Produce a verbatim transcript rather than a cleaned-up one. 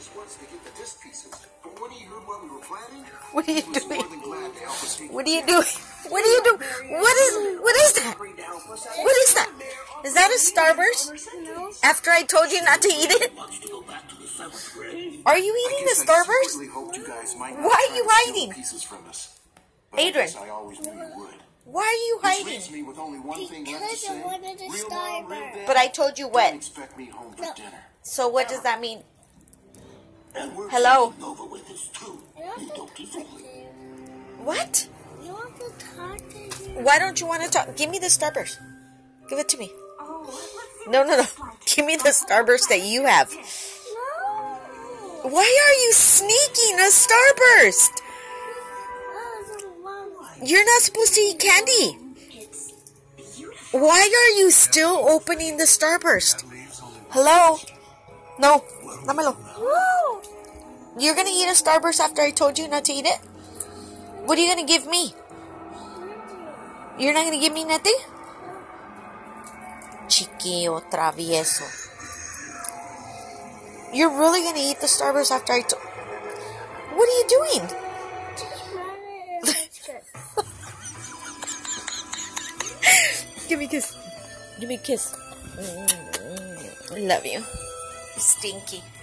What are you doing? What are you doing? What are you doing? What is what is that? What is that? Is that a Starburst? No. After I told you not to eat it? Are you eating the Starburst? Why are you hiding? Adrian, why are you hiding? Because I wanted a Starburst. But I told you what? No. So what does that mean? Hello? What? You want to talk to him? Why don't you want to talk? Give me the Starburst. Give it to me. No, no, no. Give me the Starburst that you have. No. Why are you sneaking a Starburst? You're not supposed to eat candy. Why are you still opening the Starburst? Hello? No. Dámelo. No. You're going to eat a Starburst after I told you not to eat it? What are you going to give me? You're not going to give me nothing? Chiquillo travieso. You're really going to eat the Starburst after I told... What are you doing? Give me a kiss. Give me a kiss. I love you. Stinky.